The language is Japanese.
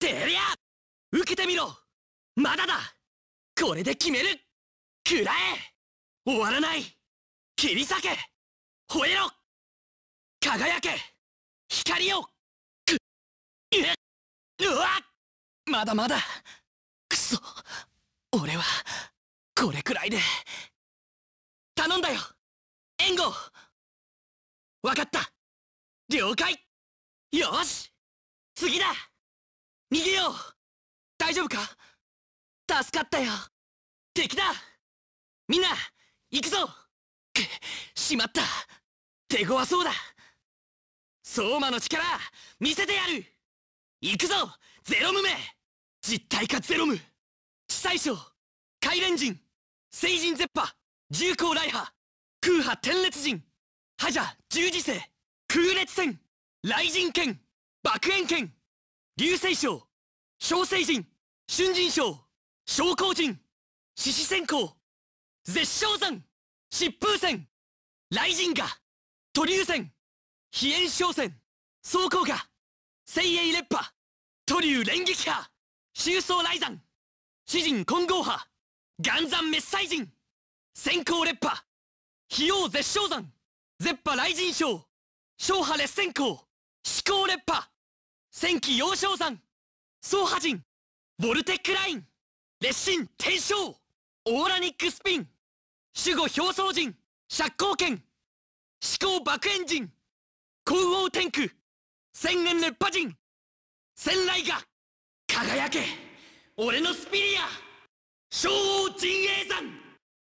てりゃ受けてみろ。まだだ。これで決める。食らえ。終わらない。切り裂け。吠えろ。輝け。光を。うわっ。まだまだ。くそ。俺はこれくらいで頼んだよ。援護。わかった。了解。よし、次だ。逃げよう。大丈夫か。助かったよ。敵だ。みんな行くぞ。しまった。手強そうだ。相馬の力見せてやる。行くぞゼロムめ。実体化ゼロム。地最小海連人聖人絶波重工来波空波天烈人覇者十字星空烈戦雷神剣爆炎剣流星将小星人春神将小光人獅子閃光絶唱山疾風戦雷神が都流戦飛燕商戦走行が精鋭烈波都流連撃波周走雷山詩人金剛波元山滅災人先行烈波飛陽絶唱山絶波雷神将小波烈閃光飛行烈波戦記陽翔山走波人ボルテックライン烈神天正オーラニックスピン守護表層人釈光剣思考爆炎人光王天空千円烈波人戦雷が輝け俺のスピリア小王陣営山